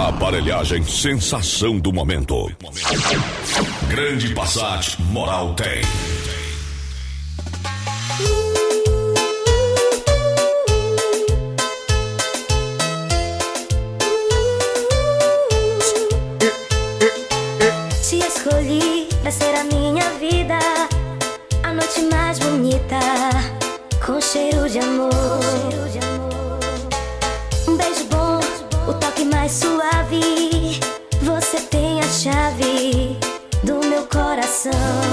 Aparelhagem sensação do momento. Grande Passat Moral tem. Te escolhi pra ser a minha vida, a noite mais bonita, com cheiro de amor. Um beijo bom, o toque mais suave. Você tem a chave do meu coração.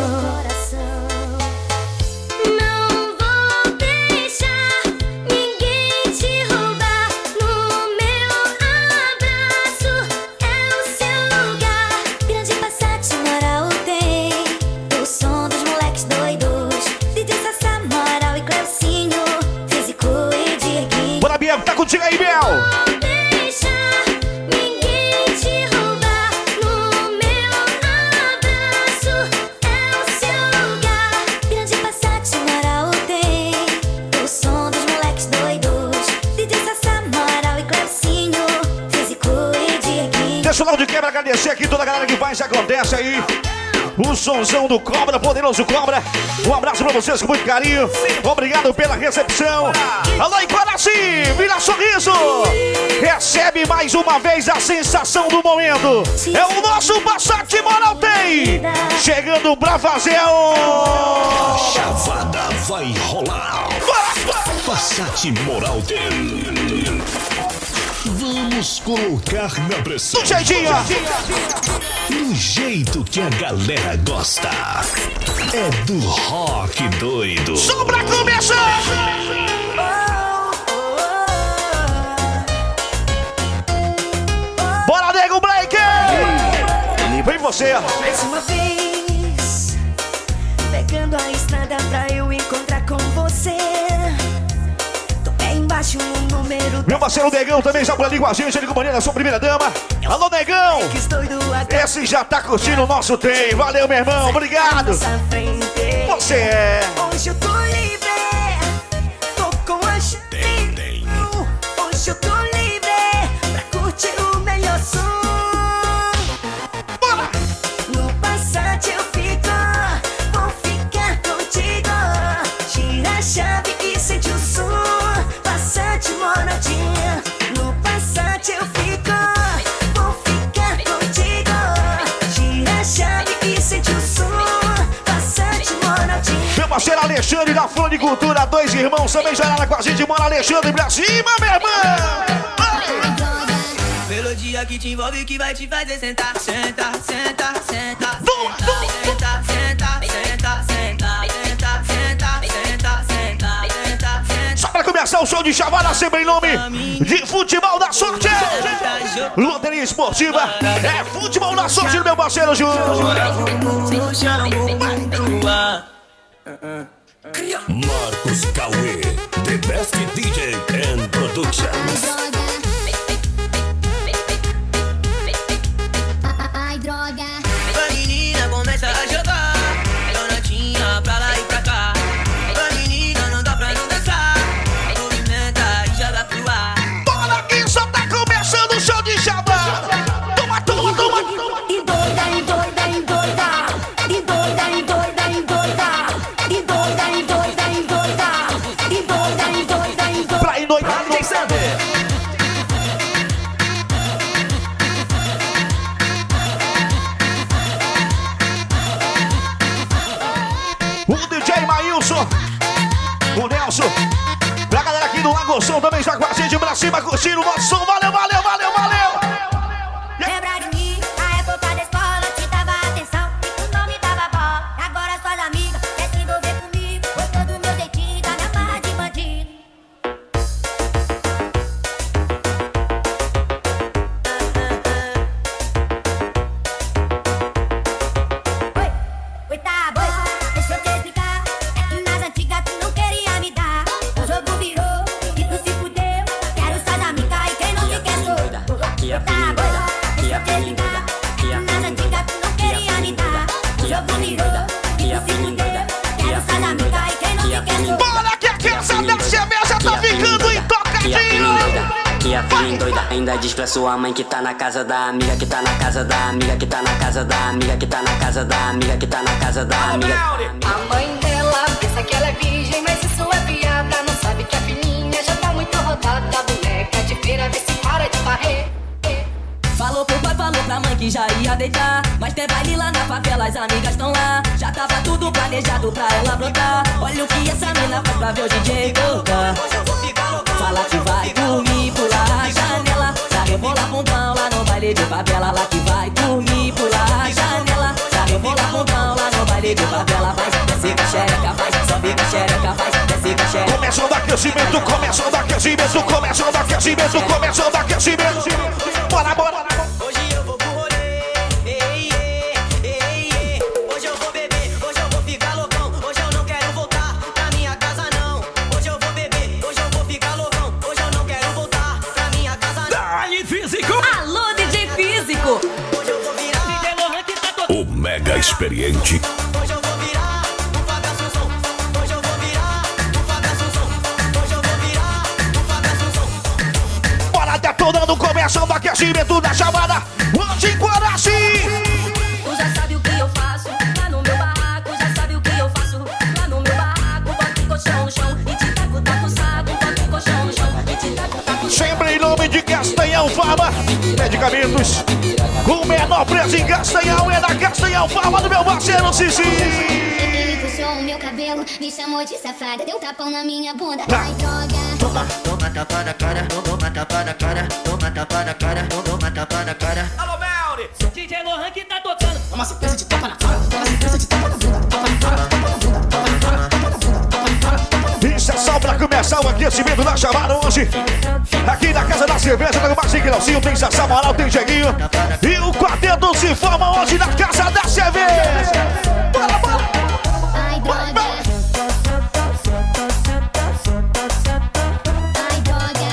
Não vou deixar ninguém te roubar. No meu abraço é o seu lugar. Grande Passat Moral tem o som dos moleques doidos. DJ Sassá, Moral e Cleucinho, físico e Dieguinho. Bora, Biel, tá contigo aí, Biel! Deixa o Laude Quebra agradecer aqui toda a galera que faz, acontece aí. O sonzão do Cobra, poderoso Cobra. Um abraço pra vocês com muito carinho. Obrigado pela recepção. Alô, Icaraci, vira sorriso. Recebe mais uma vez a sensação do momento. É o nosso Passat Moral tem. Chegando pra fazer o... A chavada vai rolar. Passat Moral tem. Vamos colocar na pressão. Do jeitinho. Do jeito que a galera gosta. É do rock doido. Só pra começar. Bora, nego Blake. Vem você. Mais uma vez, pegando a estrada pra eu encontrar com você. Embaixo no número. Meu parceiro Negão também já por ali com a gente, ele companhia da sua primeira dama. Alô, Negão! Esse já tá curtindo o nosso trem. Valeu, meu irmão, obrigado. Você é. Hoje eu tô livre, tô com a gente. Hoje eu tô livre pra curtir o melhor som. Bora! No Passat eu fico, vou ficar contigo. Tira a chave e sente o som. Passat moradinha, no Passat eu fico, vou ficar contigo. Tira a chave e sente o som. Passat moradinha. Meu parceiro Alexandre da Floricultura, dois irmãos também já era com a gente. Bora, Alexandre, pra cima, meu irmão! Melodia que te envolve, que vai te fazer sentar, sentar, sentar, sentar. Vamos, vamos. Sentar, sentar, sentar, sentar, sentar, sentar, sentar, sentar, sentar. Só pra começar o show de chavada, sempre em nome de Futebol da Sorte. Loteria Esportiva é Futebol da Sorte do meu parceiro Júnior. Marcos Cauê, the best DJ and productions. Ai, droga. A menina começa a jogar, notinha pra lá e pra cá. A menina não dá pra não dançar, movimenta e joga pro ar. Bora que só tá começando o show de chavada. Toma, toma, toma. E doida, e doida, e doida. E doida, e doida, e doida. E doida, e doida, e doida. E doida, e doida, e doida. Pra enoitar, quem sabe? O DJ Maílson, o Nelson, pra galera aqui do Lagoção também já com a gente pra cima, curtindo o nosso som. Valeu, valeu, valeu, valeu! Lembra de mim, na época da escola, te dava atenção e tu não me dava bola. Agora suas amigas quer se envolver comigo, gostou do meu jeitinho, tá na barra de bandido. Oi, tá bom, deixa eu te explicar. É que nas antigas tu não queria me dar. O jogo virou e tu se fudeu. Quero suas amigas e quem não te quer. Ainda diz pra sua mãe que tá na casa da amiga, que tá na casa da amiga, que tá na casa da amiga, que tá na casa da amiga, que tá na casa da amiga. A mãe dela pensa que ela é virgem, mas isso é piada. Não sabe que a filhinha já tá muito rodada. Boneca de feira, vê se para de varrer. Falou pro pai, falou pra mãe que já ia deitar. Mas tem baile lá na favela, as amigas estão lá. Já tava tudo planejado pra ela brotar. Olha o que essa mina faz pra ver o DJ voltar. Fala que vai dormir, pular a janela. Já rebola bundão lá no baile de favela. Lá que vai dormir, pular a janela. Já rebola bundão lá no baile de favela. Vai, desce com xereca, vai, sobe com xereca, vai, desce com xereca. Começando aquecimento, começando aquecimento, começando aquecimento, começando aquecimento. Bora, bora. Hoje eu vou pro rolê, hoje eu vou beber, hoje eu vou ficar loucão. Hoje eu não quero voltar pra minha casa não. Hoje eu vou beber, hoje eu vou ficar loucão. Hoje eu não quero voltar pra minha casa não. Dali Físico. Alô, DJ Físico. Hoje eu vou virar, DJ Lohan que tá tocando. O mega experiente. Hoje eu vou virar, o Fábio Assunção. Hoje eu vou virar, o Fábio Assunção. Hoje eu vou virar, o Fábio Assunção. Bora detonando, começando aquecimento da chamada Antiquaraci. Tu já sabe o que eu faço lá no meu barraco. Já sabe o que eu faço lá no meu barraco. Boto o colchão no chão e te taco, taco o saco. Boto o colchão no chão e te taco, taco o saco. Sempre em nome de Castanhão Farma Medicamentos. O menor preço em Castanhão é da Castanhão Farma do meu parceiro Cici. Ele puxou o meu cabelo, me chamou de safada, deu tapão na minha bunda. Ai, droga. Toma tapa na cara, toma tapa na cara, toma tapa na cara, toma tapa na cara. Alô, Melri! DJ Lohan que tá tocando. Uma sequência de tapa na cara, uma sequência de tapa na bunda, tapa na cara, tapa na bunda, tapa na cara, tapa na bunda. Isso é só pra começar o aquecimento da chamada hoje. Aqui na Casa da Cerveja, tem o Marcinho Nelsinho, tem Sassá Moral, tem Jeguinho. E o quarteto se forma hoje na Casa da Cerveja. Bora, bora! Ai, droga. Ai, droga.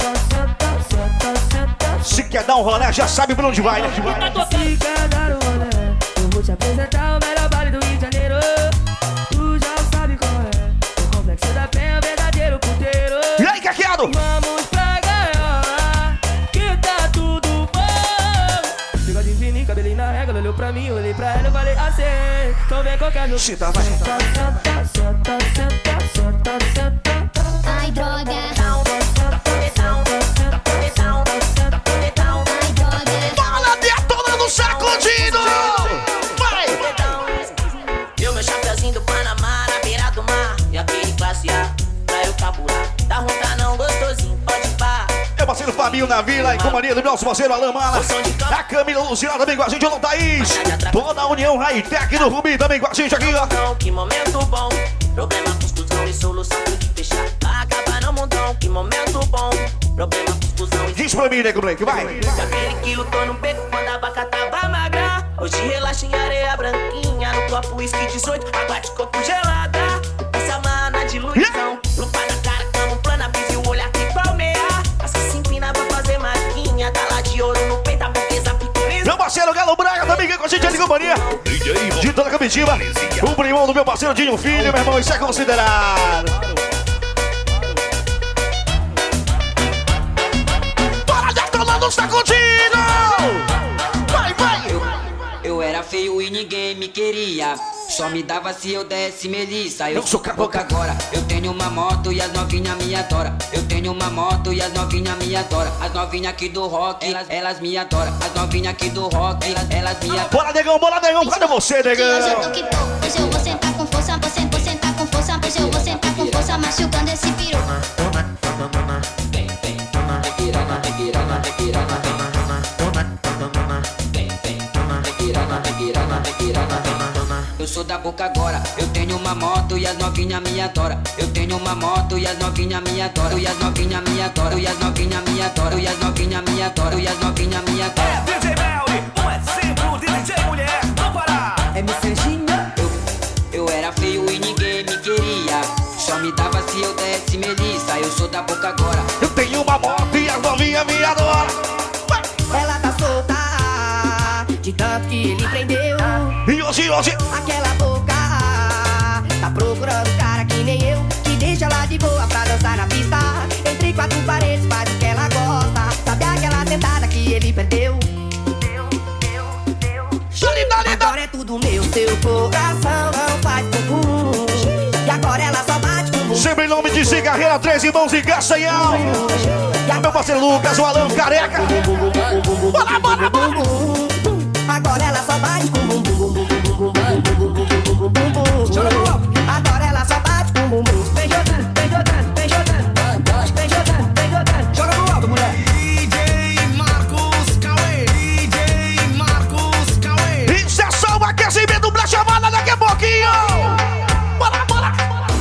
Se quer dar um rolê, já sabe pra onde vai, né? Se quer dar um rolê, eu vou te apresentar o melhor baile do Rio de Janeiro. Tu já sabe qual é, o Complexo da Penha, o verdadeiro puteiro. E aí, Caqueado? Vamos pra gaiola, que tá tudo bom. Chega de fininho, cabelinho na régua, olhou pra mim, eu olhei pra ela, eu falei assim. Então vem qualquer jogo. Chita, vai. Ai, droga. Bola detonando, sacudindo! Vai! Eu, meu chapeuzinho do Panamá, na beira do mar. E aquele classe A, pra eu carburar. Tá ruim, tá não, gostosinho, pode pá. Meu parceiro Fabinho na vila, em companhia do nosso parceiro Alan Mala. A Camila Luciana também com a gente, o Thaís. Toda a União Hightech do Rubi também com a gente aqui, ó. Não, que momento bom. Problema, confusão e solução, tudo fechar. Acaba no mundão, que momento bom. Problema, confusão e Diz pra mim, Nego Blake, vai. aquele que lutou no beco quando a vaca tava magra. Hoje relaxa em areia branquinha. No copo whisky 18, água de coco gelada. Essa mana de ilusão. Lupa na cara, cama plana, brisa e o olhar que palmear. Essa se empina pra fazer marquinha. Tá lá de ouro no peito, a burguesa picoriza. Meu parceiro Galo Braga também aqui com a gente ali, companhia. De toda a comitiva. O primão do meu parceiro Dinho Filho, meu irmão, isso é considerado. Bora detonando, sacudindo! Vai, vai! Eu era feio e ninguém me queria. Só me dava se eu desse melissa. Eu sou caboclo agora. Eu tenho uma moto e as novinhas me adoram. Eu tenho uma moto e as novinhas me adoram. As novinhas aqui do rock, elas me adoram. As novinhas aqui do rock, elas me adoram. Bora, negão, cadê você, negão? Hoje eu tô que tô, hoje eu vou sentar com força, vou sentar com força, hoje eu vou sentar com força, machucando esse piru. Vem, vem, vem piranha, vem piranha, vem piranha, vem. Vem, vem, vem piranha, vem piranha, vem piranha, vem. Eu sou da boca agora, eu tenho uma moto e as novinhas me adoram. Eu tenho uma moto e as novinhas me adoram. E as novinhas me adoram, e as novinhas me adoram. E as novinhas me adoram, e as novinhas me adoram. DJ Melri, um exemplo de DJ mulher, não parar. É me Serginha. Eu era feio e ninguém me queria. Só me dava se eu desse melissa. Eu sou da boca agora. Eu tenho uma moto e as novinhas me adoram. Vai. Ela tá solta, de tanto que ele prendeu. E hoje, Aquela boca tá procurando um cara que nem eu, que deixa ela de boa pra dançar na pista. Entre quatro paredes faz o que ela gosta. Sabe aquela Seu coração não faz bumbum. E agora ela só bate bumbum. Sempre em nome de Cigarreira, 3 irmãos e Castanhal. Meu parceiro Lucas, o Alan Careca. Bora, bora, bora. Agora ela só bate bumbum. Agora ela só bate bumbum. Vem jogando, vem jogando, vem jogando. Vem jogando, vem jogando. Joga no alto, mulher. DJ Marcos Cauê. DJ Marcos Cauê. Isso é só um aquecimento pra chamada daqui a pouquinho. Bora, bora.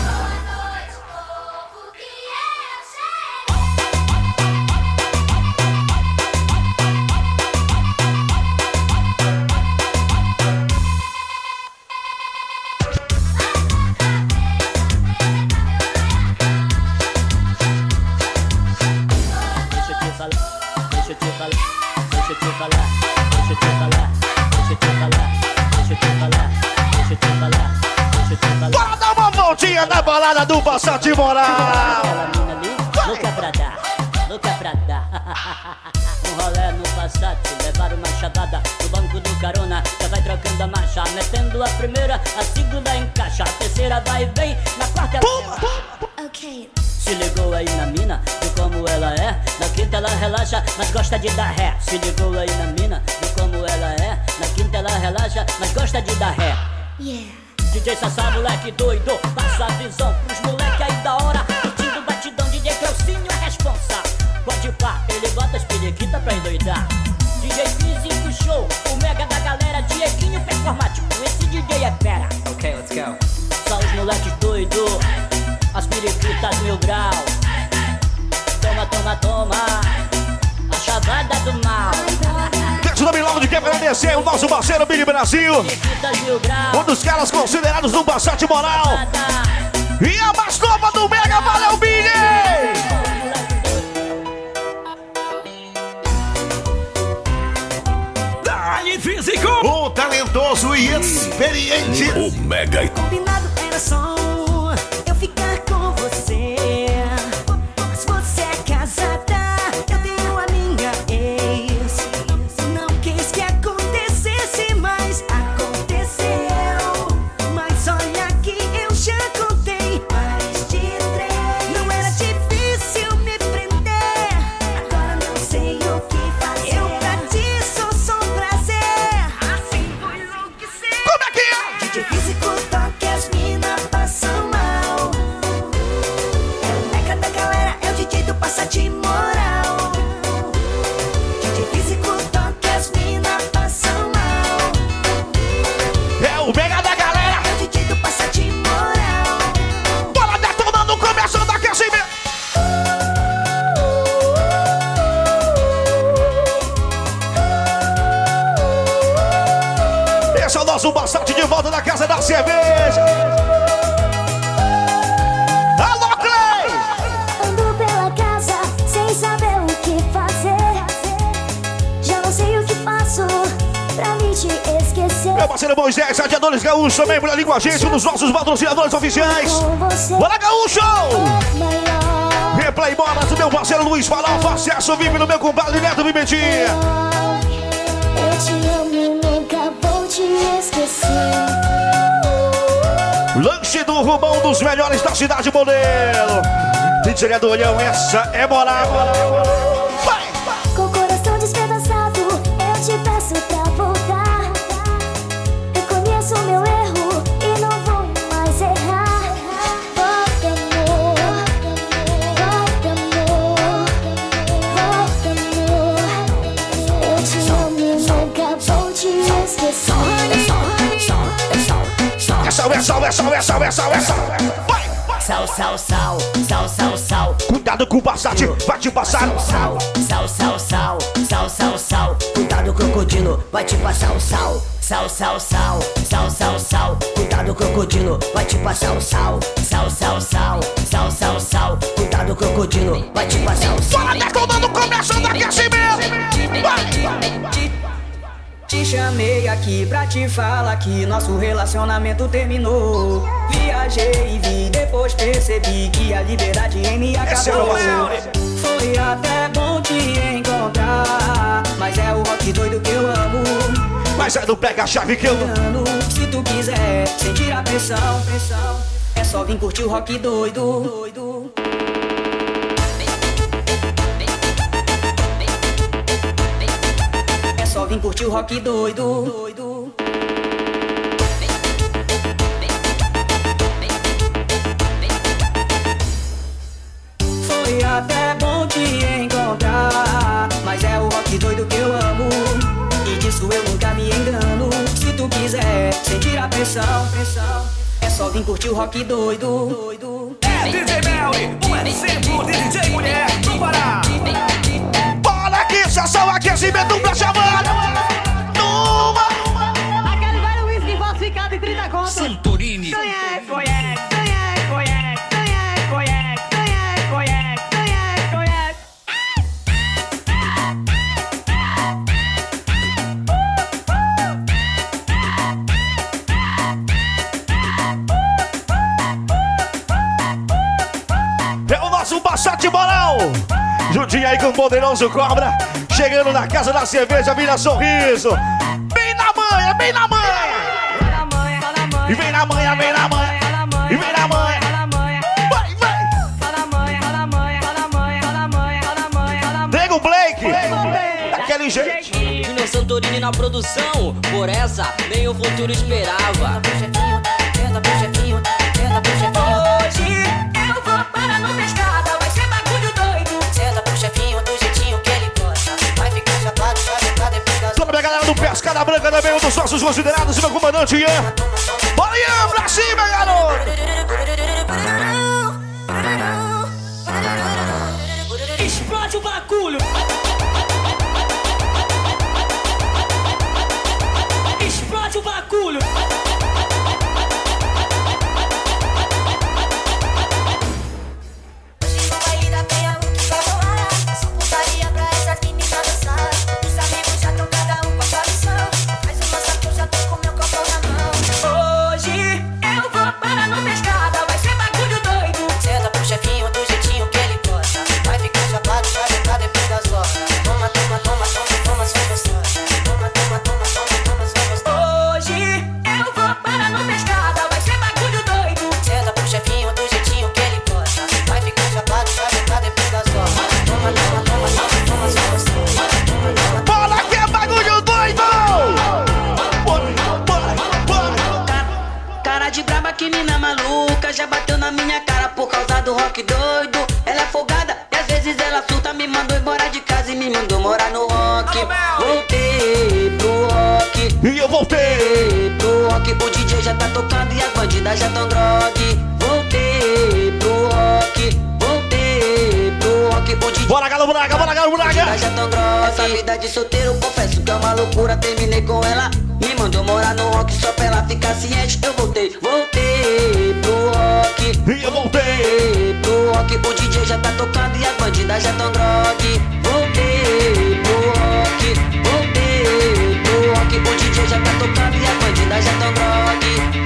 Bora dar uma voltinha na balada do Passat Moral. Louca pra dar, louca pra dar. Um rolê no Passat, levar uma chavada no banco do carona. Já vai trocando a marcha, metendo a primeira, a segunda encaixa, a terceira vai e vem, na quarta ela Ok. se ligou aí na mina, viu como ela é. Na quinta ela relaxa, mas gosta de dar ré. Se ligou aí na mina, viu como ela é. Na quinta ela relaxa, mas gosta de dar ré. Yeah. DJ Sassá, moleque doido, passa a visão pros moleque aí da hora. Curtindo batidão, DJ Creucinho é responsa. Pode pá, ele bota as periquitas pra endoidar. DJ Físico Show, o mega da galera, Dieguinho performático, esse DJ é fera. Ok, let's go. Só os moleques doidos, as periquitas 1000 grau. Toma, toma, toma, a chavada do mal. Deixa o nome logo de quem agradecer o nosso parceiro Big Brasil. Periquitas 1000 grau. Um dos caras considerados no Passat Moral. E a mais nova do Mega, valeu, Billy! Dali Físico. O talentoso e experiente. O Mega. Combinado era só eu ficar com você. Mas você é casada, eu tenho a minha ex. Não quis que acontecesse, mas aconteceu. Mas olha que eu já contei mais de 3. Não era difícil me prender. Agora não sei o que fazer. Eu pra ti sou um prazer. Assim vou enlouquecer. Como é que é? DJ Físico toca, as mina passam mal. É o mega da galera, é o DJ do Passat Moral. DJ Físico toca, as mina passam mal. É o Mega da galera. É o DJ do Passat Moral. Bola detonando, começando o aquecimento. Esse é o nosso Passat de volta da Casa da Cerveja. Alô, Clay! Ando pela casa sem saber o que fazer. Já não sei o que faço pra me te esquecer. Meu parceiro Moisés, Radiadores Gaúcho, também por ali com a gente, um dos nossos patrocinadores oficiais. Com você Bora, Gaúcho! é melhor. Replay Bolas, meu parceiro Luiz Farofa, acesso VIP no meu compadre Neto Pimentinha. Eu te amo e nunca vou te esquecer. Lanche do Rubão, dos melhores da cidade, modelo. Pizzaria do Olhão, essa é moral. Vai! Com o coração despedaçado, eu te peço pra voltar. Reconheço o meu erro e não vou mais errar. Volta, amor. Volta, amor. Volta, amor. Eu te amo e nunca vou te esquecer. Essa. Vai! Sal, sal, sal, sal, sal, sal. Cuidado com o Passat, vai te passar. Sal, sal, sal, sal, sal, sal, sal. Cuidado, crocodilo, vai te passar o sal. Sal, sal, sal, sal, sal, sal. Cuidado, crocodilo, vai te passar o sal. Sal, sal, sal, sal, sal, sal. Cuidado, crocodilo, vai te passar o sal. Bola detonando, começando o aquecimento. Vai! Te chamei aqui pra te falar que nosso relacionamento terminou. Viajei e vi, depois percebi que a liberdade em mim acabou. Foi até bom te encontrar, mas é o rock doido que eu amo. Mas sai do pega a chave que eu... Se tu quiser sentir a pressão, é só vir curtir o rock doido. É só vir curtir o rock doido. Foi até bom te encontrar, mas é o rock doido que eu amo, e disso eu nunca me engano. Se tu quiser sentir a pressão, é só vir curtir o rock doido. É DJ Melly, um exemplo de DJ mulher do Pará. Bora que já são aquecimento pra chamar. Toma! Aquele velho whisky falsificado em 30 contos. Santorini. Passate moral, juntinho aí com o poderoso Cobra, chegando na casa da cerveja, vira sorriso. Vem na manha, vem na manha. E vem na manha, vem na manha. E vem na manha. Vai, vai. Nego Blake, daquele jeito. Júnior Santorini na produção, por essa nem o futuro esperava. Hoje eu vou para no pescada, vai ser bagulho doido. Senta pro chefinho do jeitinho que ele gosta. Vai ficar chapado, só pra depois das... Toda a galera do Pescada Branca também, um dos nossos considerados, meu comandante Ian. Bora Ian, pra cima, garoto! Explode o bagulho. Explode o bagulho. Já bateu na minha cara por causa do rock doido. Ela é folgada e às vezes ela surta. Me mandou embora de casa e me mandou morar no rock. Voltei pro rock. E eu voltei pro rock. O DJ já tá tocando e as bandidas já tão drogue. Voltei pro rock. Voltei pro rock. O DJ... Bora, Galo Braga, bora, Galo Braga. Já tão drogue. Essa vida de solteiro, confesso que é uma loucura. Terminei com ela, me mandou morar no rock só pra ela ficar ciente. Eu voltei pro rock. E eu voltei pro rock. O DJ já tá tocando e as bandidas já tão drogue. Voltei pro rock. Voltei pro rock. O DJ já tá tocando e as bandidas já tão drogue.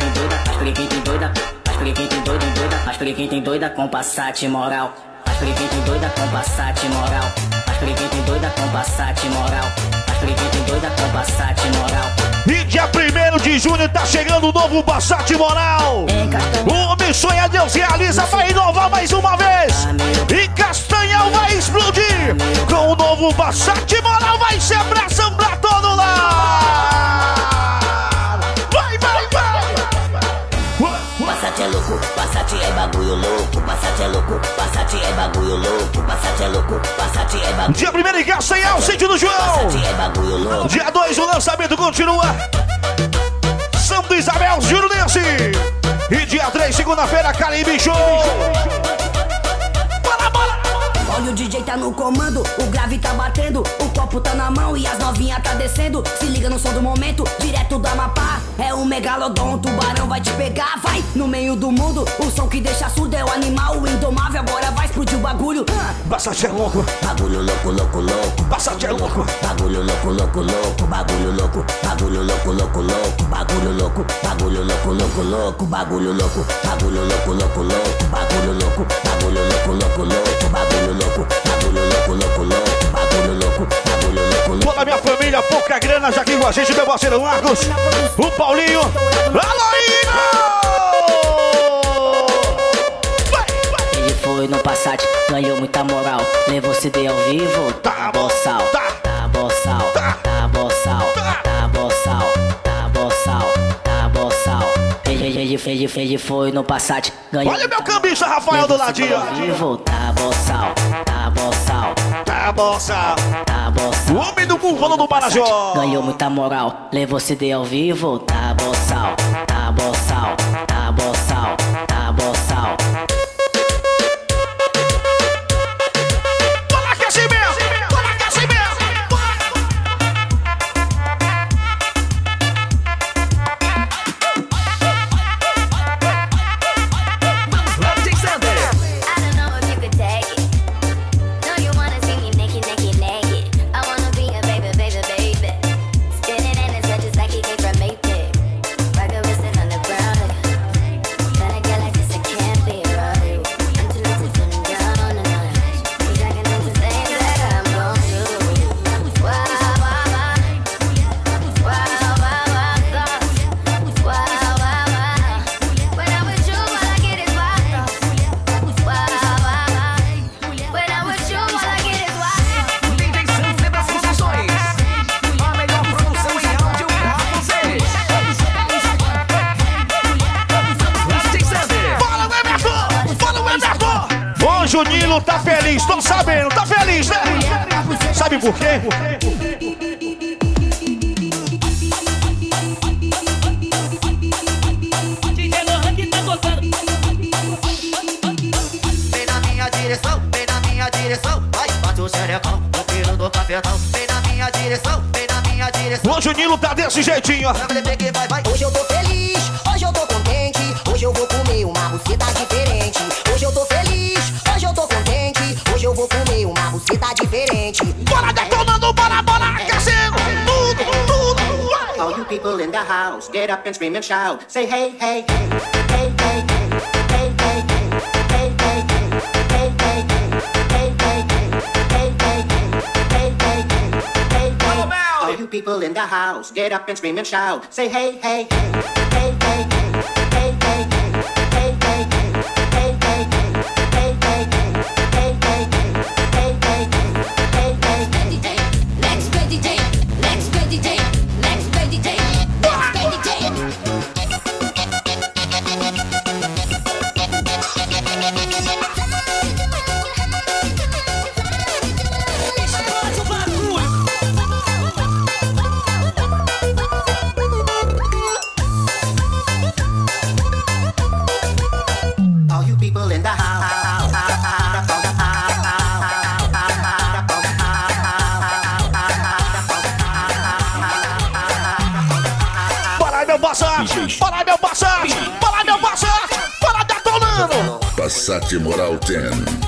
As periquitas doida com Passat moral. As periquitas doida com Passat moral. As periquitas doida com Passat moral. As periquitas doida com Passat moral. E dia 1º de junho tá chegando o novo Passat Moral. O homem sonha, Deus realiza, vai inovar mais uma vez. E Castanhal vai explodir. Com o novo Passat Moral vai ser abração pra todo lado. Vai, vai, vai. Passat é louco, Passat é bagulho louco. Passat é louco, Passat é bagulho louco. Passat é louco, Passat é bagulho. Dia 1º em Castanhal, sítio do João. Passat é bagulho louco. Dia 2 o lançamento continua. Santo Isabel, Jurudense. E dia 3, segunda-feira, Caribe Show. Bora, bora. Olha o DJ tá no comando, o grave tá batendo, o copo tá na mão e as novinhas tá descendo. Se liga no som do momento, direto do Amapá. É um megalodon, o tubarão vai te pegar. Vai no meio do mundo, o som que deixa surdo é o animal, o indomável. Agora vai explodir o bagulho. Passat é louco. Bagulho louco, louco, louco. Passat é louco. Bagulho louco, louco, louco. Bagulho louco, bagulho louco, louco, louco. Bagulho louco, bagulho louco, louco, louco. Bagulho louco, bagulho louco, louco, louco. Bagulho louco, bagulho louco, louco, louco. Bagulho louco, bagulho louco, louco, louco. Bagulho louco, bagulho louco, louco. Toda a minha família, pouca grana, já aqui com a gente, meu parceiro Marcos, o Paulinho, Aloíno! Ele foi no Passat, ganhou muita moral. Levou CD ao vivo, tá boçal, tá boçal, tá boçal, tá boçal, tá boçal, tá boçal. Ele foi no Passat, ganhou. Olha meu cambista Rafael do ladinho. Ao vivo, tá boçal, tá boçal, tá boçal, tá boçal. O homem do búfalo do Marajó. Ganhou muita moral, levou CD ao vivo, tá boçal, tá boçal, tá boçal, tá boçal. Bora aquecimento, bora aquecimento. I don't know if you could take it. No, you wanna see me naked, naked, naked. I wanna be a baby, baby, baby. Spinning in his just like he came from Mayfair. Rock a wrist on the ground. But I get like this, I can't be right. I'm too little to turn down on the night. Cause I can do the things that I'm gon' do. Wow, wow, wow. Wow, wow, wow, thoughts. Wow, wow, wow. When I'm with you, all I get is wild thoughts. Wow, wow, wow. When I'm with you, all I get is wild thoughts. DJ Santos das Produções. A melhor produção em áudio pra vocês. DJ Santos. Fala o Emerson, fala o Emerson. Hoje o Nilo tá feliz, tô sabendo, tá feliz, né? Sabe por quê? DJ Lohan que tá tocando. Vem na minha direção, vem na minha direção. Vai, bate o xerecão no pelo do cafetão. Vem na minha direção, vem na minha direção. Hoje o Nilo tá desse jeitinho, ó. Vai, vai. Hoje eu tô feliz, hoje eu tô contente. Hoje eu vou comer uma buceta diferente. Hoje eu tô feliz, hoje eu tô contente. Hoje eu vou comer uma buceta diferente. Bora detonando, bora, bora aquecendo. Tudo, tudo. Vai. All you people in the house, get up and scream and shout. Say hey, hey, hey, hey, hey, hey, hey, hey, hey, hey, hey, hey, all you people in the house, get up and scream and shout. Say hey, hey, hey, hey, hey, hey, hey, hey, hey, hey, hey, hey, Para meu Passat, para meu Passat, para detonando. Passat Moral 10.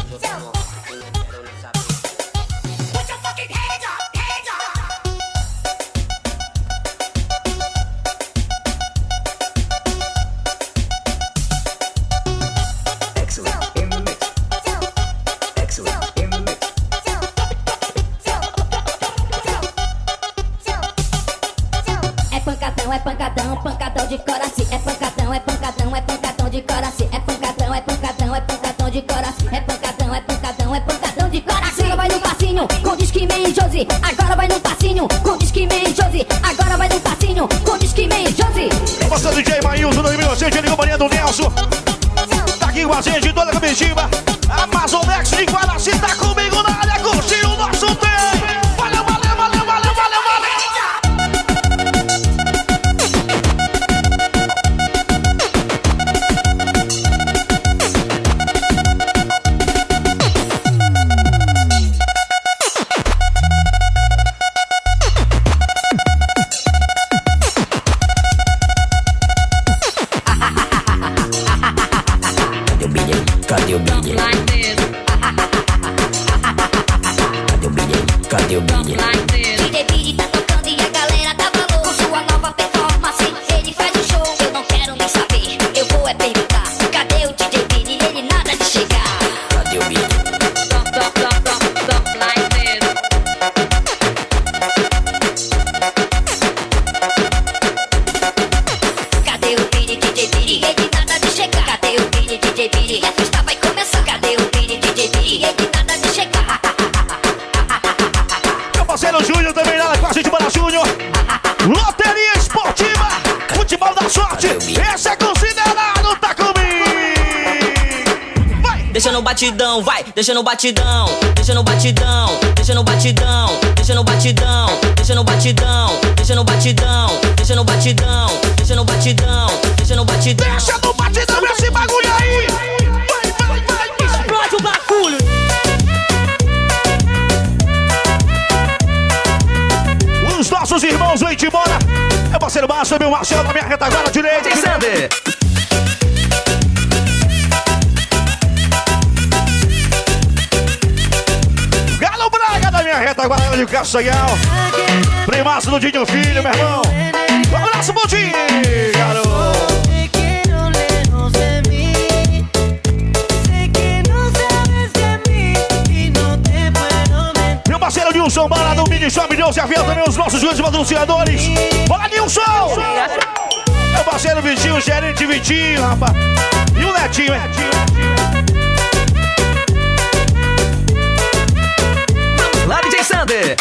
passinho com Discman e Josi. Agora vai no passinho com Discman e Josi. Você DJ Maílson 2007, ele companhia do Nelson. Tá aqui com a gente, toda a comitiva. Amazonex de Guaraci tá comigo na área, curtindo o nosso tempo. Valeu, valeu, valeu, valeu, valeu, valeu. Cadê o Billy? Cadê o Billy? DJ Billy tá tocando e a galera dá valor. Com sua nova performance, ele faz o show. Eu não quero nem saber, eu vou é perguntar. Cadê o DJ Billy? Ele nada de chegar. Cadê o Billy? Cadê o Billy, DJ Billy? Ele nada de chegar. Cadê o Billy, DJ Billy? A festa vai começar. Cadê o Billy, DJ Billy? Ele nada de chegar. Meu parceiro Júnior também lá com a gente, Bora Júnior. Loteria Esportiva, futebol da sorte. Esse é considerado, tá comigo. Vai! Deixa no batidão, vai, deixa no batidão, deixa no batidão, deixa no batidão, deixa no batidão, deixa no batidão, deixa no batidão, deixa no batidão, deixa no batidão, deixa no batidão. Deixa no batidão esse bagulho aí. Vai, vai, vai, vai. Explode o bagulho. Os nossos irmãos vão te embora. Meu parceiro Márcio, meu Marcelo na minha retaguarda direita. Sander. Galo Braga da minha retaguarda de Castanhal. Primaço do Dinho Filho, meu irmão. Um abraço, bom dia, garoto. Meu parceiro Nilson Bala do Mini Shop Deus e a Via também, os nossos grandes patrocinadores. Bora, Nilson! Meu parceiro Vitinho, gerente Vitinho, rapaz. E o Netinho, Lá, DJ Sander.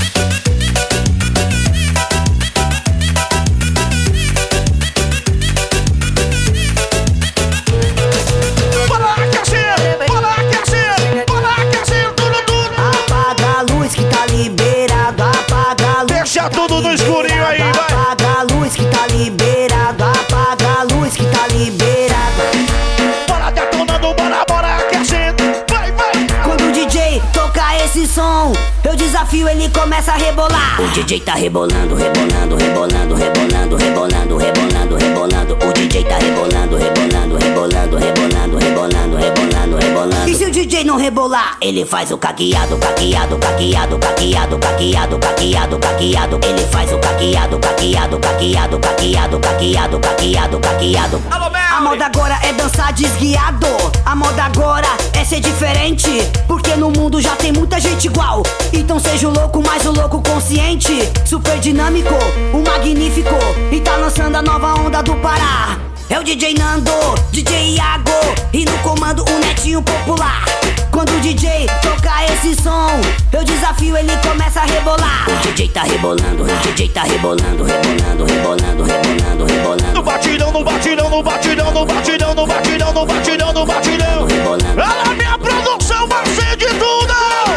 Bora aquecer, bora aquecer, bora aquecer, tudo. Apaga a luz que tá liberado, apaga a luz. Deixa tudo no escurinho aí, vai. Apaga a luz que tá liberado, apaga a luz que tá liberado. Bora detonando, bora aquecendo. Vai, vai. Quando o DJ tocar esse som, eu desafio, ele começa a rebolar. O DJ tá rebolando, rebolando, rebolando, rebolando, rebolando, rebolando, rebolando. O DJ tá rebolando, rebolando, rebolando, rebolando, rebolando, rebolando, rebolando. E se o DJ não rebolar, ele faz o caqueado, caqueado, caqueado, caqueado, caqueado, caqueado, caqueado. Ele faz o caqueado, caqueado, caqueado, caqueado, caqueado, caqueado, caqueado. A moda agora é dançar desguiado. A moda agora é ser diferente, porque no mundo já tem muita gente igual. Então seja o louco, mais o louco consciente. Super dinâmico, o magnífico. E tá lançando a nova onda do Pará. É o DJ Nando, DJ Iago. E no comando o Netinho Popular. Quando o DJ tocar esse som, eu desafio, ele começa a rebolar. O DJ tá rebolando, o DJ tá rebolando, rebolando, rebolando, rebolando, rebolando. No batidão, no batidão, no batidão, no batidão, no batidão, no batidão, no batidão. Ela, minha produção vai ser de tudo.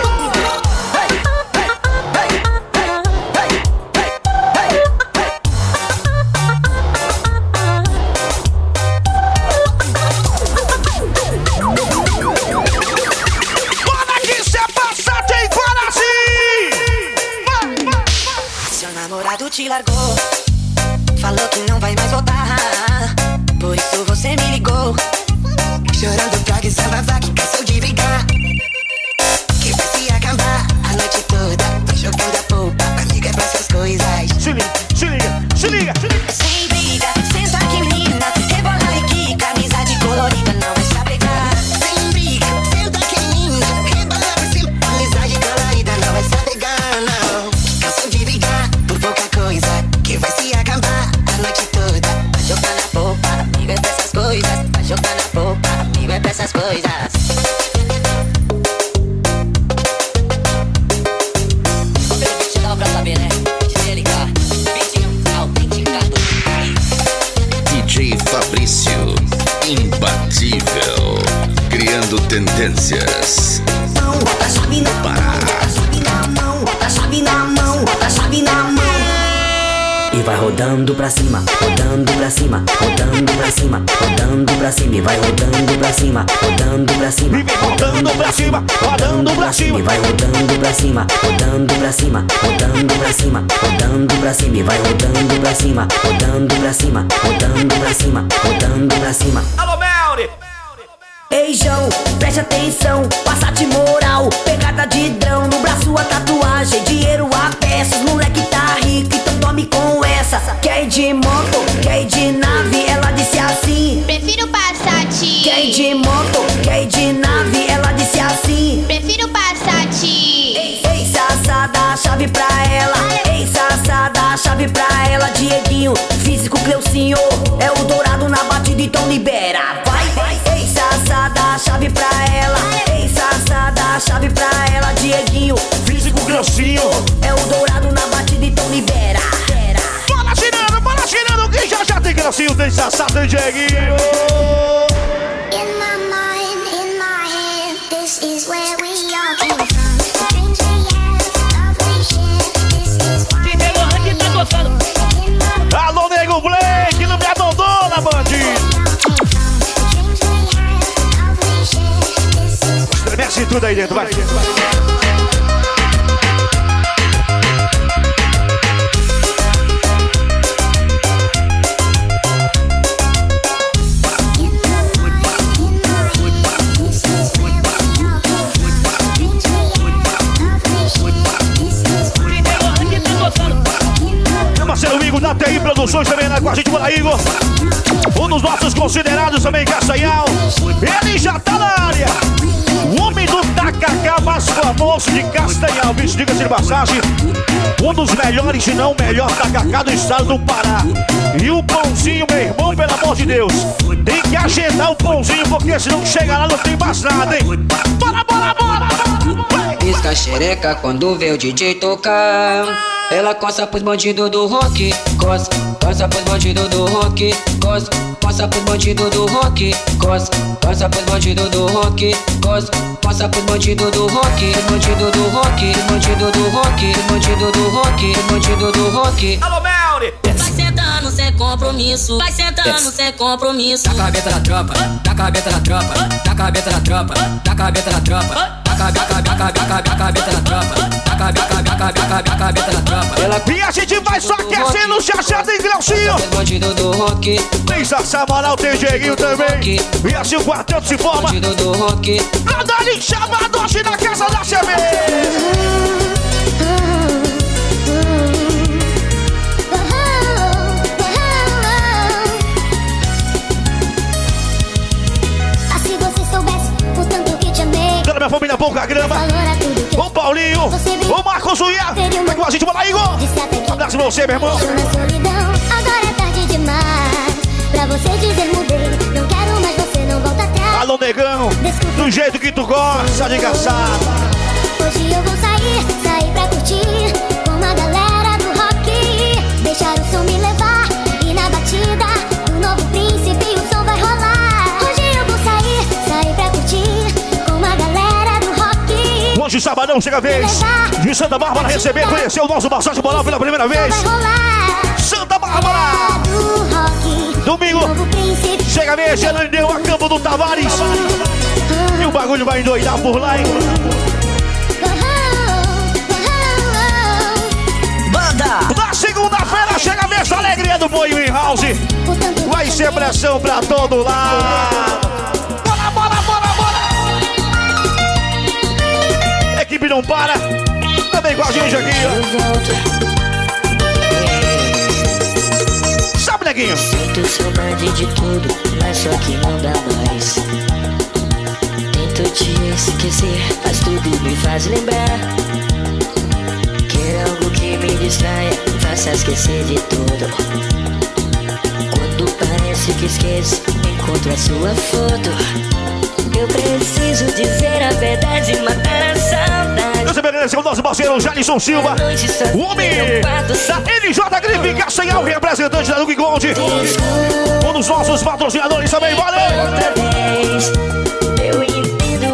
Te largou, falou que não vai mais voltar. Por isso você me ligou, chorando pra desabafar, que cansou de brigar. Que vai se acabar a noite toda, tô jogando a polpa, amiga, pra essas coisas. Se liga, se liga, se liga, se liga. Sem briga, senta aqui menina, rebola e quica, amizade colorida não vai se apegar. Sem briga, senta aqui menina, rebola por cima, amizade colorida não vai se apegar, não. Que cansou de brigar por pouca coisa, que vai se acabar a noite toda. Vai jogar na polpa, amigo, é pra essas coisas. Vai jogar na polpa, amigo, é pra essas coisas. Deixa ela pra saber, né? Tendências. Bota a chave na mão, bota a chave na mão, bota a chave na mão, bota a chave na mão. E vai rodando pra cima, rodando pra cima, rodando pra cima, rodando pra cima. E vai rodando pra cima, rodando pra cima, E vem rodando pra cima, rodando pra cima. E vai rodando pra cima, rodando pra cima, rodando pra cima, rodando pra cima. E vai rodando pra cima, rodando pra cima, rodando pra cima, rodando pra cima. Alô, Melri! Ei, João, preste atenção, Passat moral, pegada de drão, no braço a tatuagem, dinheiro a peças, moleque tá rico, então tome com essa. Quer ir de moto, quer ir de nave, ela disse assim, Prefiro Passat. quer ir de moto, quer ir de nave, ela disse assim, Prefiro Passat. ei, Sassá, dá a chave pra ela, ei, Sassá, dá a chave pra ela, Dieguinho, físico Cleucinho, é o dourado na batida, então libera, vai, ei, Sassá, dá a chave pra ela, ei, Sassá, dá a chave pra ela, Dieguinho, Físico grossinho. é o dourado na batida, então libera. Bora tirando, que já tem grossinho, tem Sassá, tem Dieguinho. In my mind, in my head, this is where we all came from. The dreams we had, love we shared, this is why DJ Lohan que tá gostando. in my mind Alô, Nego Blake, não me abandona, bandido. we all came from. The dreams we had, love we shared, this is why Estremece tudo aí dentro, vai. Meu parceiro Igor da TI Produções também né, com a gente por aí, Igor. Um dos nossos considerados também, Castanhal. Ele já tá na área. O homem do tacacá mais famoso de Castanhal. Bicho, diga-se de passagem. Um dos melhores, se não o melhor tacacá do estado do Pará. E o pãozinho, meu irmão, pelo amor de Deus. Tem que agendar o pãozinho, porque senão chega lá não tem mais nada, hein? Bora, bora, bora, bora. Pisca a xereca quando vê o DJ tocar. Ela coça pros bandidos do rock. Coça pros bandidos do rock. Coça pros bandidos do rock. Coça pros bandidos do rock. Coça pros bandidos do rock. Bandido do rock. Bandido do rock. Bandido do rock. Bandido do rock. Alô, Melri! Vai sentando sem compromisso, vai sentando sem compromisso. Na cabeça da tropa, na cabeça da tropa, na cabeça da tropa, na cabeça da tropa. Na cabeça da tropa, na cabeça da tropa. E a gente vai só aquecendo, já tem Graucinho. Bandido do rock. Tem Sassá Moral, tem Dieguinho também. E assim o quarteto se forma. Bandido do rock. Pra dar chamado hoje na casa da cerveja. Se você soubesse o tanto que te amei, Toda minha família Pouca Grama. valora tudo que O Paulinho, o Marcos Uia. Vem com a gente, bora, Igor. disse até que Abraço pra você, meu irmão. estou na solidão. Agora é tarde demais pra você dizer mudei. Não quero mais, você não volta atrás. Alô, negão. Do jeito que tu gosta de caçar. Hoje eu vou sair pra curtir com a galera do rock. Deixar o som me levar e na batida do novo príncipe o som vai rolar. Hoje eu vou sair pra curtir com a galera do rock. Hoje, sabadão, chega a vez de Santa Bárbara receber, conhecer o nosso Massagem Moral pela primeira vez. Vai rolar Santa Bárbara. do rock. Domingo, Novo príncipe. chega a vez, ela deu a campo do Tavares. E o bagulho vai endoidar por lá, hein? Na segunda-feira chega a vez da alegria do Boi in House. Vai ser pressão pra todo lado. Bora, bora, bora, bora. Equipe não para. Também com a gente aqui, ó. Sabe, neguinho? Sinto saudade de tudo, mas só que não dá mais. Tento te esquecer, mas tudo me faz lembrar. Quero algo que me distraia, faça esquecer de tudo. Quando parece que esqueço, encontro a sua foto. Eu preciso dizer a verdade e matar a saudade. Deus abençoe o nosso parceiro Jalisson Silva, o homem da NJ Gripe Castanhal, representante da Duque Gold. Um dos nossos patrocinadores também, valeu! Outra vez, eu entendo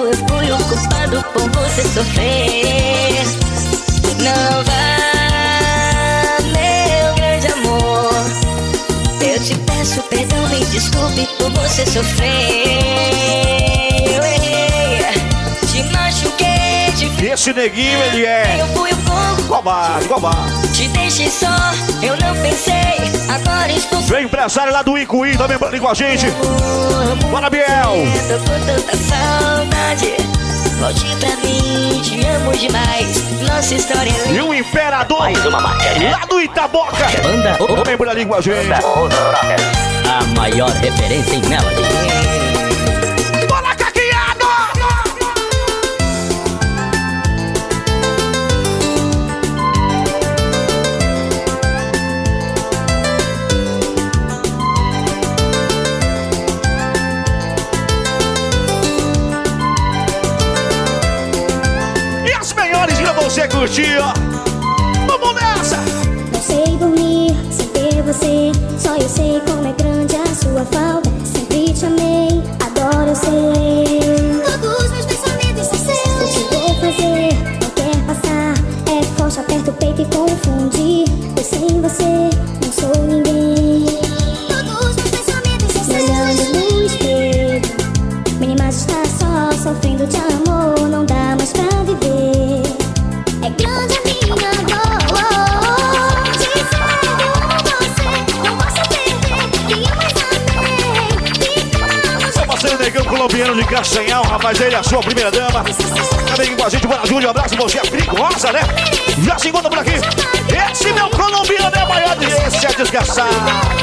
você sofrer. Não vá, meu grande amor. Eu te peço perdão, me desculpe por você sofrer. Eu errei, te machuquei, te fiz. Esse neguinho, ele é. Eu fui o pouco. Covarde. Te deixei só, eu não pensei. Agora estou. Vem empresário lá do Icuí, também com a gente. Bora, Biel. Tô com tanta saudade. Volte pra mim, te amo demais. Nossa história é linda. E o Imperador lá do Itaboca. Banda Também por ali com a gente. A maior referência em Melody. Bora, caqueado! E as melhores pra você curtir, ó. Vamos nessa! Não sei dormir sem ter você. Só eu sei como é grande a sua falta. Sempre te amei, agora eu sei. Todos meus pensamentos são seus. O que vou fazer? Não quer passar. É forte, aperta o peito e confunde. Eu sem você não sou ninguém. Todos meus pensamentos são seus. Me olhando no espelho, minha imagem está só sofrendo de amor. Não dá mais pra viver. É grande a minha dor. Negão colombiano de Castanhal, rapaz, ele é a sua primeira dama. Também com a gente, bora, Júlio, um abraço, você é perigosa, né? Já se encontra por aqui. Esse meu colombiano é maior de esse, é desgraçado.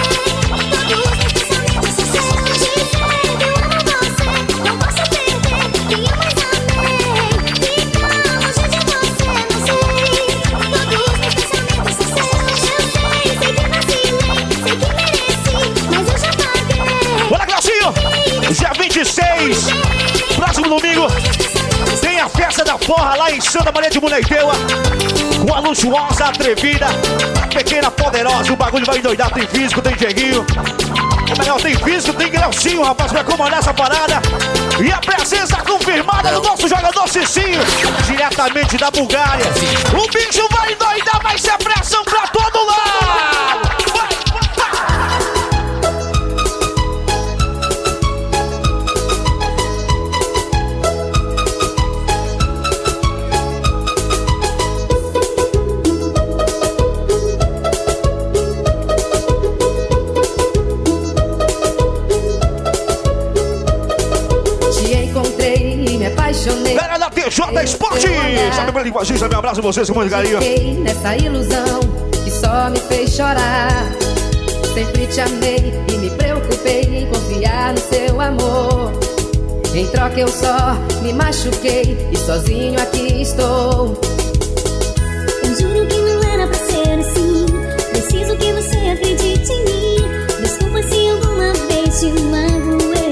Bora, Glaucinho! Dia 26, próximo domingo, tem a festa da forra lá em Santa Maria de Muneiteua, com a luxuosa, atrevida, a pequena poderosa. O bagulho vai endoidar, tem físico, tem Dieguinho. Ou melhor, tem físico, tem Glaucinho, rapaz, pra comandar essa parada. E a presença confirmada do nosso jogador Cicinho, diretamente da Bulgária. O bicho vai endoidar, vai ser pressão pra todo lado. Galera da TJ Esporte, sabe pra linguagem, sabe, um abraço a vocês com muito carinho. Nessa ilusão que só me fez chorar. Sempre te amei e me preocupei em confiar no seu amor. Em troca eu só me machuquei e sozinho aqui estou. Eu juro que não era pra ser assim. Preciso que você acredite em mim. Desculpa se alguma vez te magoei.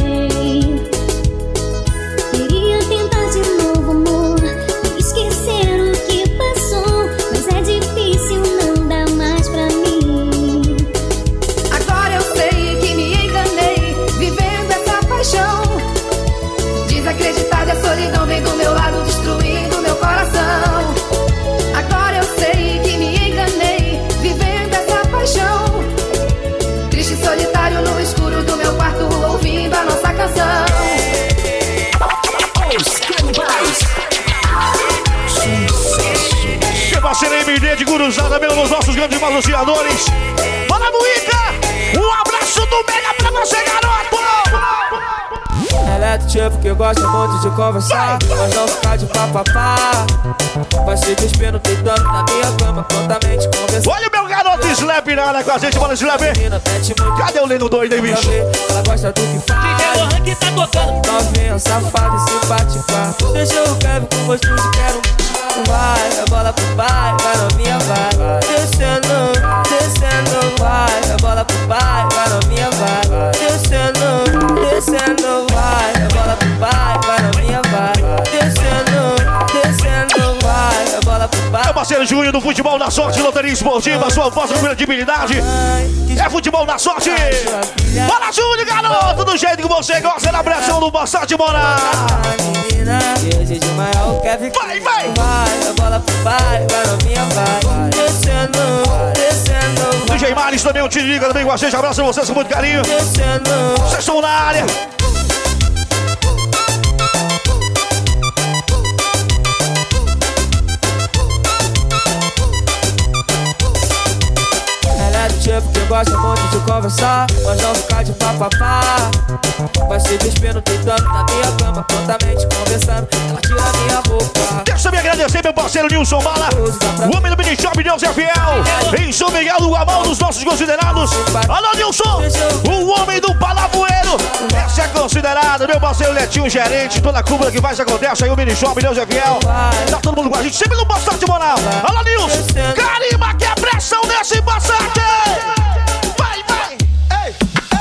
Queria tentar de novo, amor, e esquecer o que passou, mas é difícil, não dá mais pra mim. Agora eu sei que me enganei, vivendo essa paixão. Desacreditada, a solidão vem do meu lado, destruindo meu coração. Agora eu sei que me enganei, vivendo essa paixão. Triste e solitário no escuro do meu quarto, ouvindo a nossa canção. Que parceria MD de Guruzada, mesmo nos nossos grandes patrocinadores. Bora, Muica! Um abraço do Mega pra você, garoto! Ela é do tipo que gosta muito de conversar, mas não ficar de papapá. Vai se despindo, deitando na minha cama, prontamente conversando. Olha o meu garoto Slap na área com a gente, bora Slap. Cadê o Leno doido aí, bicho? Ela gosta do que faz. DJ Lohan que tá tocando. Novinha, safada e simpática. Deixa o Kevin com gosto de quero. Vai, a bola pro pai, vai novinha, vai. Descendo, descendo, vai. A bola pro pai, vai novinha, vai. Descendo, descendo, vai. A bola pro pai, vai novinha, vai. Descendo, descendo, vai. A bola pro pai. Meu parceiro Júnior do Futebol da Sorte, Loteria Esportiva, sua voz com credibilidade. É Futebol da Sorte. Bora, Júnior, garoto, do jeito que você gosta, na pressão do Passat Morar. mina, que exige maior, quer ficar. Vai, vai! Vai, a bola pro pai, vai novinha, vai. Descendo, descendo. DJ Maris também, o Te Liga também com a gente. Abraço a vocês com muito carinho. Descendo. Vocês estão na área. Tipo que gosta muito de conversar, mas não ficar de papapá. Vai se despindo, deitando na minha cama, prontamente conversando. Ela tira minha roupa. Deixa eu me agradecer, meu parceiro Nilson Bala, o homem do mini shop, Deus é fiel. Em São Miguel do Guamão, dos nossos considerados. Alô, Nilson, o homem do Palavoeiro. Esse é considerado, meu parceiro Letinho, gerente, toda a cúpula que faz acontece aí, o mini shop, Deus é fiel. Tá todo mundo com a gente, sempre no Passat Moral. Alô, Nilson, carimba que a pressão desse Passat. Vai, vai! Ei,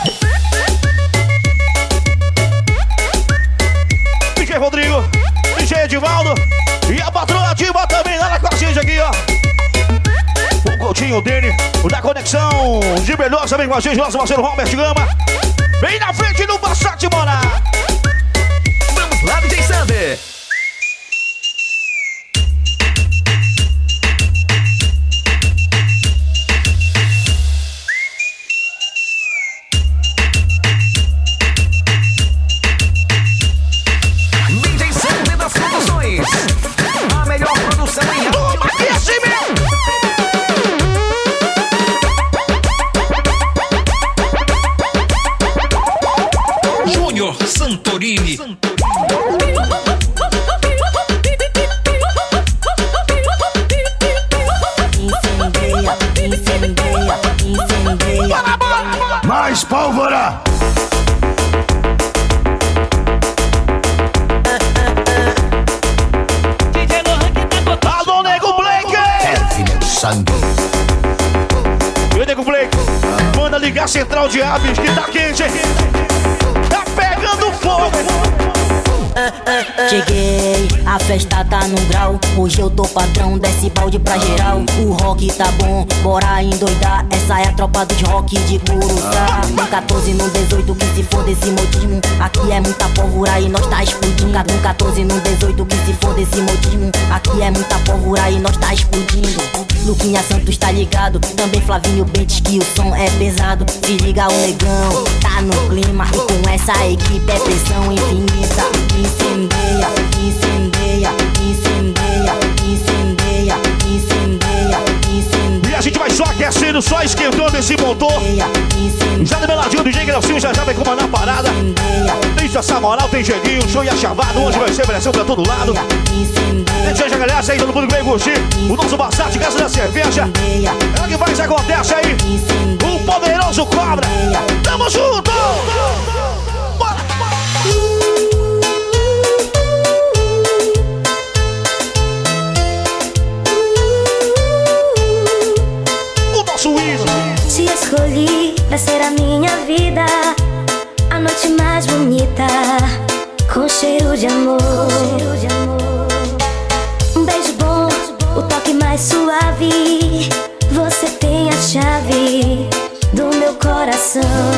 ei. DJ Rodrigo, DJ Edivaldo e a patroa ativa também lá com a gente aqui, ó. O Coutinho dele, o da Conexão de Belhosa, vem com a gente, nosso parceiro Robert Gama. Bem na frente do Passat Morar. Vamos lá, DJ Sander. A melhor produção em toma aqui assim mesmo. Júnior Santorini. Incendeia, incendeia, incendeia. Mais pólvora. Alô, Nego Blake! Sangue. E o Nego Blake, manda ligar a central de aves que tá quente, hein? Tá pegando fogo! Cheguei, a festa tá num grau. Hoje eu tô padrão, desce balde pra geral. O rock tá bom, bora endoidar. Essa é a tropa dos rock de Curuçá. No 14, no 18, que se for desse modismo. Aqui é muita pólvora e nós tá explodindo. No 14, no 18, que se for desse modismo. Aqui é muita pólvora e nós tá explodindo. Luquinha Santos tá ligado, também Flavinho Bentes, que o som é pesado. Se liga o negão, tá no clima. E com essa equipe é pressão infinita. Incendeia, incendeia, incendeia, incendeia, incendeia, incendeia. E a gente vai só aquecendo, só esquentando esse motor. Já no meladinho do DJ Graucinho, já vai comandar a parada. Tem essa moral, tem jeguinho, show e a chavada. Hoje vai ser pressão pra todo lado. Deseja, galera, aí todo mundo que vem curtir o nosso Passat, Casa da Cerveja. É o que faz acontece aí. O poderoso Cobra. Tamo junto! Bora! Te escolhi pra ser a minha vida, a noite mais bonita, com cheiro de amor. Um beijo bom, o toque mais suave. Você tem a chave do meu coração.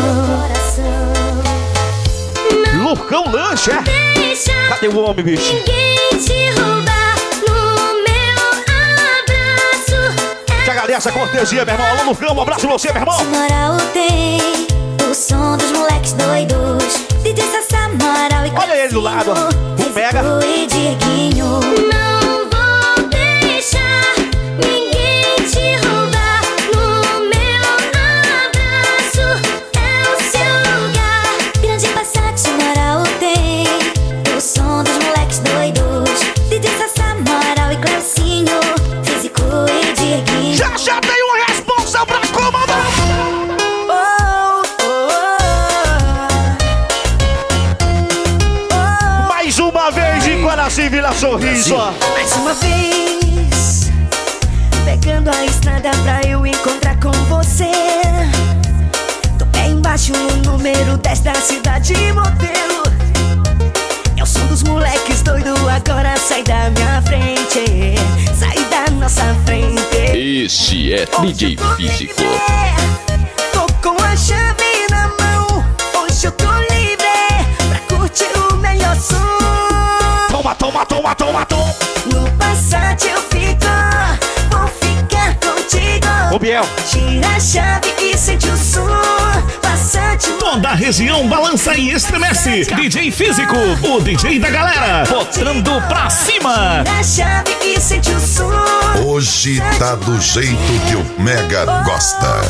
Lucão Lanche, é? Cadê o homem, bicho? Ninguém te roubar no meu abraço. Que agradeça a cortesia, meu irmão. Alô, Lucão, um abraço pra você, meu irmão. Moral tem o som dos moleques doidos. DJ Sassá, Moral e olha ele do lado, o Pega. E Dieguinho. Não vou deixar ninguém te roubar no meu abraço. É o seu lugar. Grande Passat, Moral tem o som dos moleques doidos. DJ Sassá, Moral e Cleucinho. Físico e Dieguinho. Já tem um responsável pra comandar. Mais uma vez em Guaraci, Vila Sorriso. Mais uma vez, pegando a estrada pra eu encontrar com você. Tô pé embaixo no número 10 da cidade modelo. É o som dos moleques doido, agora sai da minha frente. Sai da nossa frente. Esse é DJ Físico. Tô com a chave na mão, hoje eu tô livre pra curtir o melhor som. matou. No Passat eu fico, vou ficar contigo. Ô, Biel. Tira a chave e sente o som. Passat. Toda a região balança e estremece. DJ Físico, o DJ da galera, botando pra cima. Tira a chave e sente o som. Hoje tá do jeito que o Mega gosta.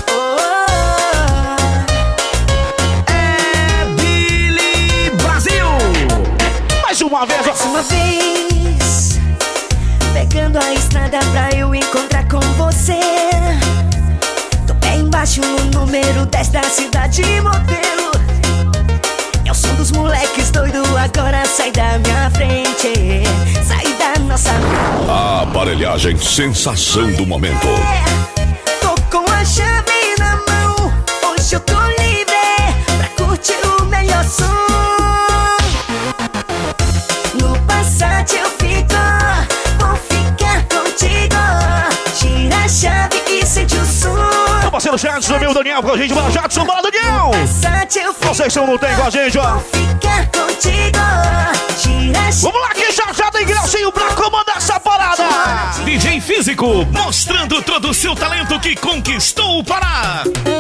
É Billy Brasil. Mais uma vez, uma vez, pegando a estrada pra eu encontrar com você. Tô bem embaixo no número 10 da cidade modelo. É o som dos moleques doido, agora sai da minha frente. Sai da nossa... A aparelhagem sensação do momento. Tô com a chave na mão, hoje eu tô livre pra curtir o melhor som. No Passat eu fico, vou ficar contigo. Tira a chave e sente o som. Meu parceiro Jadson, meu Daniel com a gente. Bora, Jadson, bora, Daniel. Vocês são não tem com a gente, ó. Vou ficar contigo. Tira a chave. Vamos lá que já tem Grauzinho pra comandar essa parada. DJ Físico, mostrando todo o seu talento que conquistou o Pará.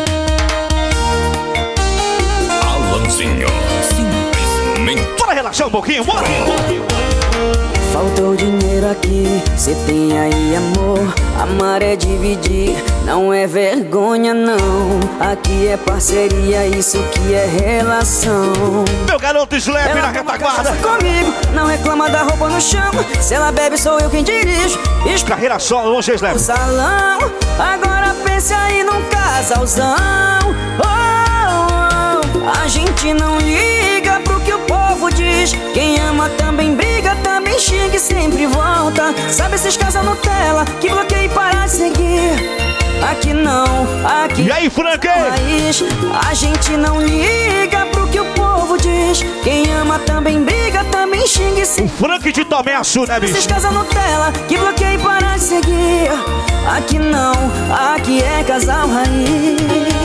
Alanzinho, simplesmente. Bora relaxar um pouquinho, bora. Faltou dinheiro aqui, cê tem aí amor. Amar é dividir, não é vergonha não. Aqui é parceria, isso que é relação. Meu garoto Slap na retaguarda. Comigo, não reclama da roupa no chão. Se ela bebe, sou eu quem dirijo. Carreira solo, você Slap. O salão, agora pense aí num casalzão. A gente não liga pro que o povo diz. Quem ama também briga, também xinga e sempre volta. Sabe esses casal Nutella que bloqueia e para de seguir? Aqui não, aqui. E aí, Frank? A gente não liga pro que o povo diz. Quem ama também briga, também xinga e sempre. O Frank de Tomeço, né, bicho? Esses casal Nutella que bloqueia e para de seguir. Aqui não, aqui é casal raiz.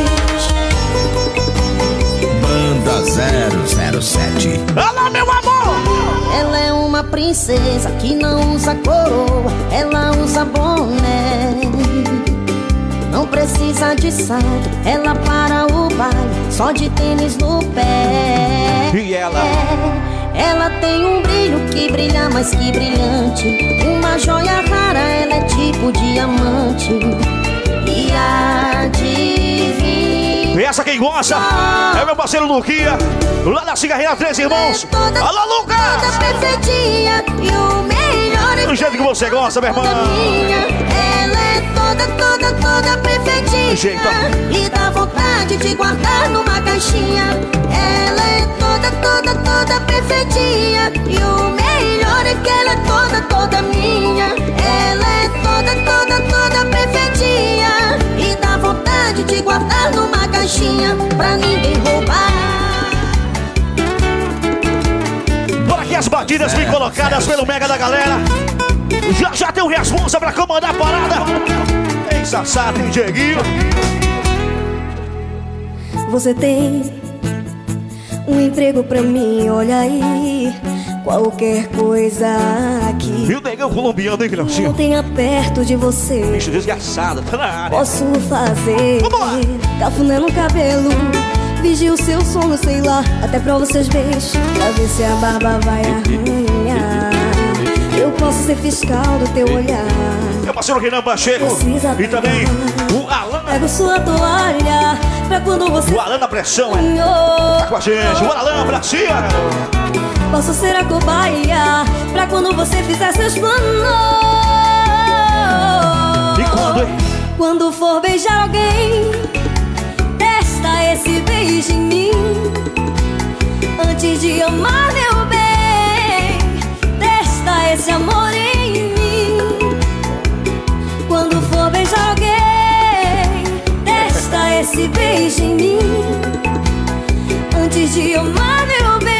Banda 007. Alô, meu amor! Ela é uma princesa que não usa coroa, ela usa boné. Não precisa de salto, ela para o baile só de tênis no pé. E ela? Ela tem um brilho que brilha mais que brilhante. Uma joia rara, ela é tipo diamante. E adivinha. E essa quem gosta é meu parceiro Luquinha, lá da Cigarreira Três Irmãos. Alô, Lucas! Toda perfeitinha e o melhor é do jeito que você gosta, meu irmão. Ela é toda perfeitinha e dá vontade de guardar numa caixinha. Ela é toda perfeitinha e o melhor é que ela é toda minha. Ela é toda perfeitinha e dá vontade de guardar numa caixinha pra ninguém roubar. Bora que as batidas bem colocadas pelo Mega da galera. Já tem um responsa pra comandar a parada. Ei, Sassá, tem Dieguinho. Você tem um emprego pra mim, olha aí. Qualquer coisa aqui. E o negão colombiano, hein, Grauzinho? Não tenha perto de você. Bicho desgraçado, tá na área. Posso fazer cafuné no cabelo, vigio o seu sono, sei lá, até pra vocês beijos, pra ver se a barba vai arranhar. Eu posso ser fiscal do teu olhar. Meu parceiro Renan Pacheco e também o Alan. Pego sua toalha pra quando você... O Alan na pressão, tá com a gente. O Alan pra cima. Posso ser a cobaia pra quando você fizer seus planos. E quando, hein? Quando for beijar alguém, testa esse beijo em mim. Antes de amar, meu bem, testa esse amor em mim. Quando for beijar alguém, testa esse beijo em mim. Antes de amar, meu bem,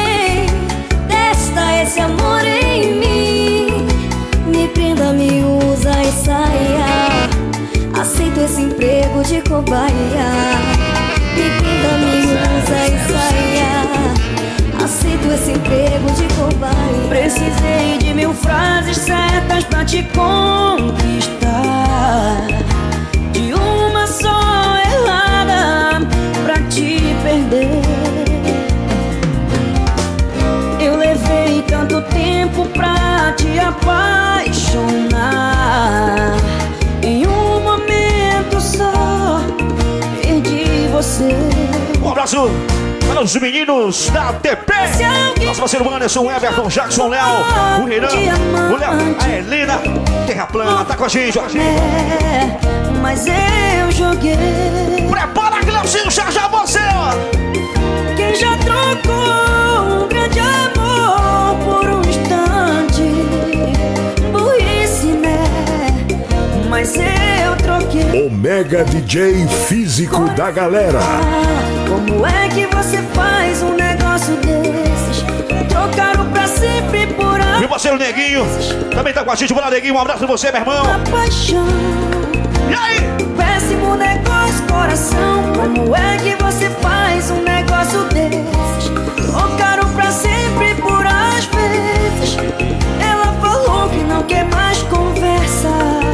esse amor em mim. Me prenda, me usa e saia. Aceito esse emprego de cobaia. Me prenda, me usa e saia. Aceito esse emprego de cobaia. Precisei de 1000 frases certas pra te conquistar, de uma só errada pra te perder. Eu levei tanto tempo pra te apaixonar, em um momento só perdi você. Um abraço para os meninos da TP. Nosso parceiro Anderson, o Everton, Jackson, Léo, o Renan, o Léo, a Helena, Terra Plana, tá com a gente, mas eu joguei. Prepara, Cleuzinho, já você, ó. Quem já trocou um grande amor por um instante, burrice, né? Mas eu troquei. O Mega DJ Físico da galera. Como é que você faz um negócio desses? Trocaram pra sempre por Meu parceiro Neguinho também tá com a gente. Bora, Neguinho, um abraço pra você, meu irmão. Paixão. E aí? Péssimo negócio, coração. Como é que você faz um negócio desses? Trocaram pra sempre por às vezes. Ela falou que não quer mais conversa,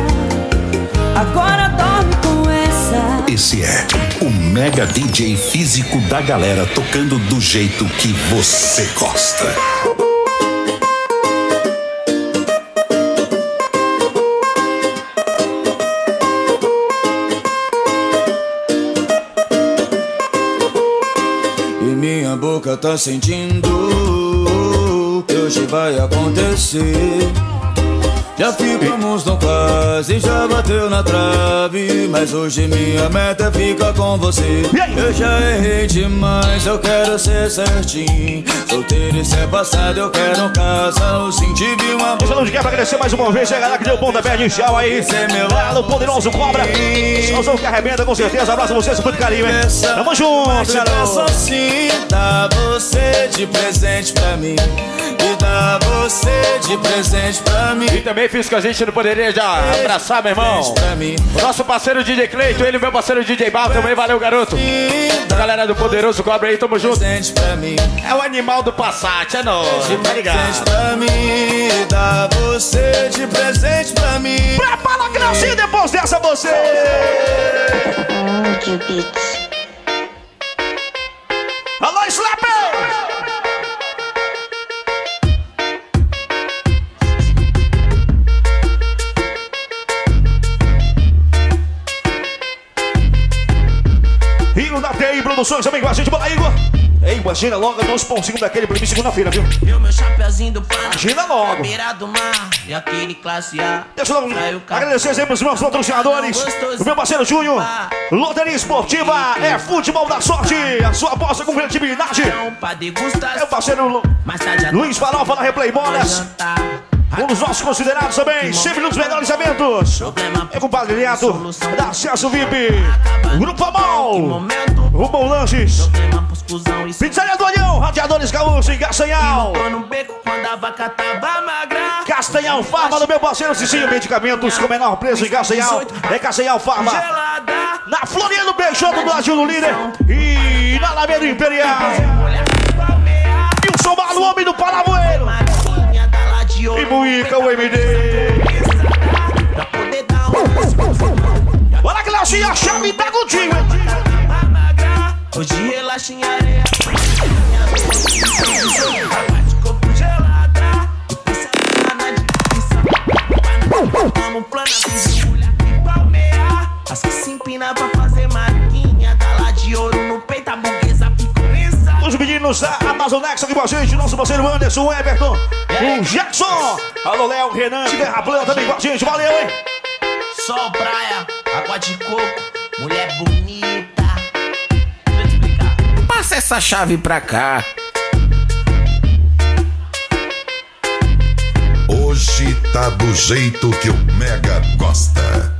agora dorme com essa. Esse é o Mega DJ Físico da galera, tocando do jeito que você gosta. E minha boca tá sentindo que hoje vai acontecer. Já ficamos tão quase, já bateu na trave, mas hoje minha meta é ficar com você. Eu já errei demais, eu quero ser certinho. Solteiro, isso é passado, eu quero um casal. Sim, tive uma boa. Deixa eu quero agradecer mais uma vez a galera que deu o pontapé inicial aí. Lá no Poderoso Cobra. Solzão que arrebenta, com certeza. Abraço a vocês, muito carinho, hein? Tamo junto, garoto. Assim, dá você de presente pra mim. E dá você de presente pra mim. E também fiz que a gente não poderia já abraçar, meu irmão. O nosso parceiro DJ Cleito, ele, meu parceiro DJ Bal também, valeu, garoto. A galera do Poderoso Cobra aí, tamo junto. É o animal do Passat, é nóis, tá ligado? Pra mim, dá você de presente pra mim. Prepara a Cleuzinho, depois dessa você. Alô, Slapper! Igor da TI Produções também com a gente, bora, Igor! Ei, imagina logo, dá uns pãozinhos daquele pra mim segunda-feira, viu? Eu, meu chapeuzinho do pano, imagina logo! beira do mar, e aquele classe A. Deixa eu agradecer sempre os meus patrocinadores. O meu parceiro Júnior, Loteria Esportiva é futebol da sorte. A sua aposta com credibilidade. É o parceiro Luiz Farofa da Replay Bolas. Um dos nossos considerados também, sempre nos melhores eventos. É com o Padre Neto, da Acesso VIP, Grupo Amol, Rubão Lanches, Pizzaria do Olhão, Radiadores Gaúcho em Castanhal, Castanhal Farma do meu parceiro Cicinho, medicamentos com menor preço em Castanhal. É Castanhal Farma, na Florinha do Peixoto do Agilo Líder e na Alameda Imperial. E o Somado, o homem do Palavoeiro. E Muica, o MD. Bora, Cleuzinho, a chave tá contigo. Hoje relaxa em areia. As que se empina pra fazer marquinha. Dá de ouro no peito, a burguesa picoleza. Os meninos da Amazonex aqui com a gente. Nosso parceiro Anderson, o Everton, o Jackson. Alô, Léo, Renan, Terra Plana também com a gente. Valeu, hein? Sol, praia, água de coco, mulher bonita. Passa essa chave pra cá. Hoje tá do jeito que o Mega gosta.